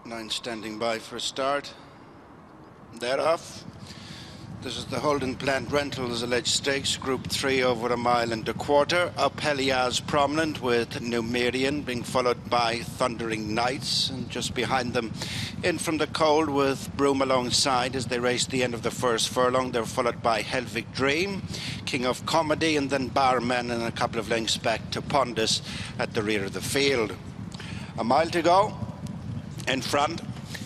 9 standing by for a start. They're off. This is the Holden Plant Rentals Alleged Stakes, Group 3 over a mile and a quarter. Up Helia's prominent with Numerian being followed by Thundering Knights, and just behind them in from the cold with Broom alongside as they race the end of the first furlong. They're followed by Helvic Dream, King of Comedy, and then Barman, and a couple of lengths back to Pondus at the rear of the field. A mile to go. In front,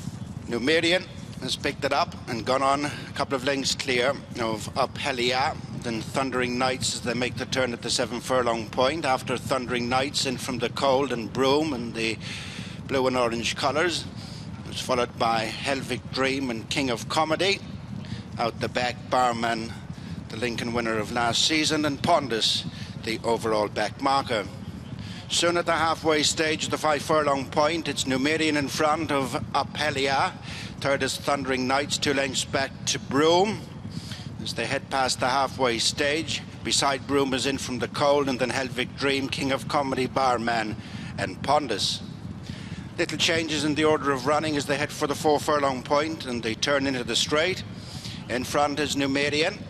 Numerian has picked it up and gone on a couple of lengths clear of Up Helia. Then Thundering Knights as they make the turn at the 7 furlong point. After Thundering Knights in from the cold and Broom and the blue and orange colours. It's followed by Helvic Dream and King of Comedy. Out the back, Barman, the Lincoln winner of last season, and Pondus, the overall back marker. Soon at the halfway stage, the 5 furlong point, it's Numerian in front of Up Helia. Third is Thundering Knights, 2 lengths back to Broom as they head past the halfway stage. Beside Broom is in from the cold, and then Helvic Dream, King of Comedy, Barman, and Pondus. Little changes in the order of running as they head for the 4 furlong point and they turn into the straight. In front is Numerian.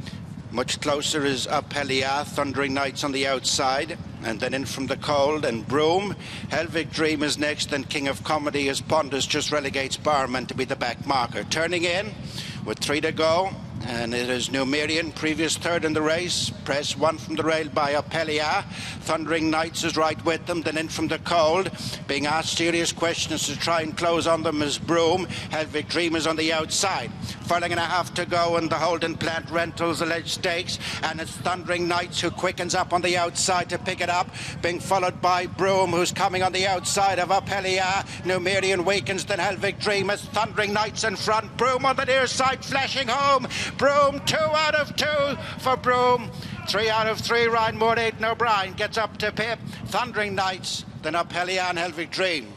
Much closer is Up Helia, Thundering Knights on the outside, and then in from the cold and Broom. Helvic Dream is next, and King of Comedy as Pondus just relegates Barman to be the back marker. Turning in with 3 to go, and it is Numerian, previous third in the race. Press 1 from the rail by Up Helia. Thundering Knights is right with them, then in from the cold. Being asked serious questions to try and close on them is Broom. Helvic Dream is on the outside. Furlong and a half to go in the Holden Plant Rentals Alleged Stakes, and it's Thundering Knights who quickens up on the outside to pick it up, being followed by Broom, who's coming on the outside of Up Helia. Numerian weakens, then Helvic Dream as Thundering Knights in front. Broom on the near side, flashing home. Broom, 2 out of 2 for Broom. 3 out of 3, Ryan Moore, Aidan O'Brien gets up to Pip. Thundering Knights, then Up Helia and Helvic Dream.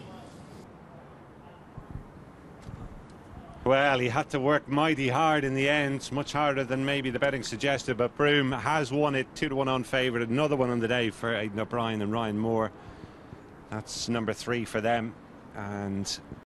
Well, he had to work mighty hard in the end, much harder than maybe the betting suggested, but Broom has won it, 2-1 on favourite. Another one on the day for Aidan O'Brien and Ryan Moore. That's number 3 for them. And